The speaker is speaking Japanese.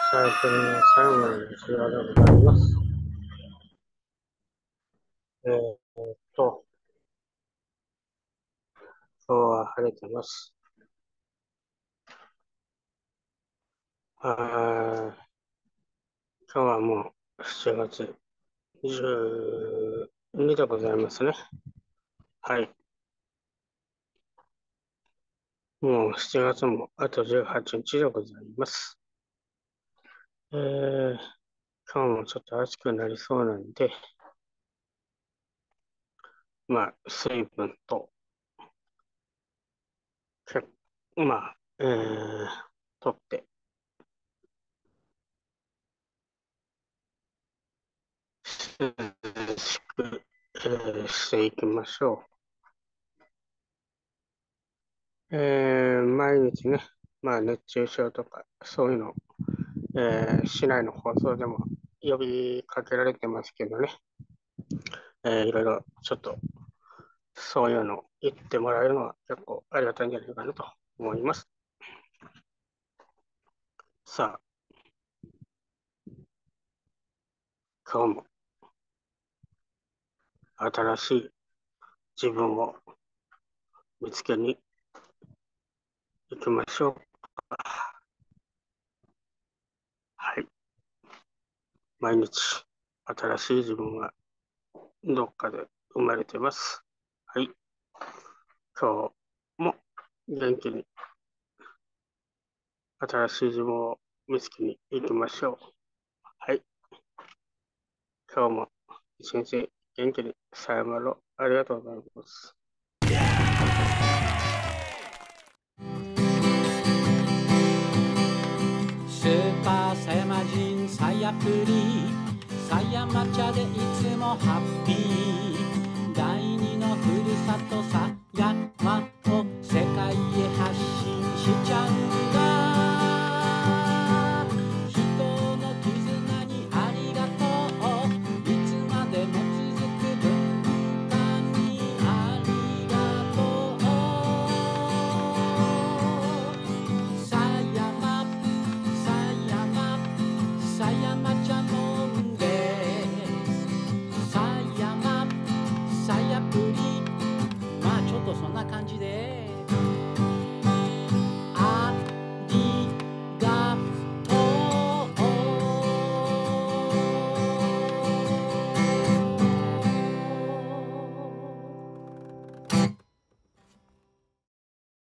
サークルの最後の授業でございます。えーっと、今日は晴れてます。今日はもう7月12でございますね。はい。もう7月もあと18日でございます。今日もちょっと暑くなりそうなんで、水分と、けまあ、とって、涼しく、していきましょう。毎日ね、熱中症とか、そういうの、市内の放送でも呼びかけられてますけどね、いろいろちょっと、そういうの言ってもらえるのは結構ありがたいんじゃないかなと思います。さあ、今日も新しい自分を見つけに行きましょう。はい。毎日、新しい自分はどっかで生まれてます。はい。今日も元気に新しい自分を見つけに行きましょう。はい。今日も一日元気にさよなら。ありがとうございます。 スーパー狭山人さやプリ狭山茶でいつもハッピー第二のふるさとさ